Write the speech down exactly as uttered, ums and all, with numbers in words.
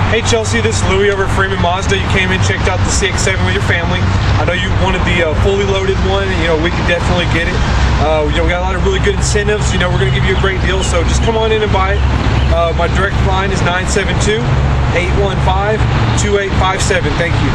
Hey Chelsea, this is Louie over at Freeman Mazda. You came in, checked out the C X seven with your family. I know you wanted the uh, fully loaded one. You know, we can definitely get it. Uh, you know, we got a lot of really good incentives. You know, we're going to give you a great deal, so just come on in and buy it. Uh, my direct line is nine seven two, eight one five, two eight five seven. Thank you.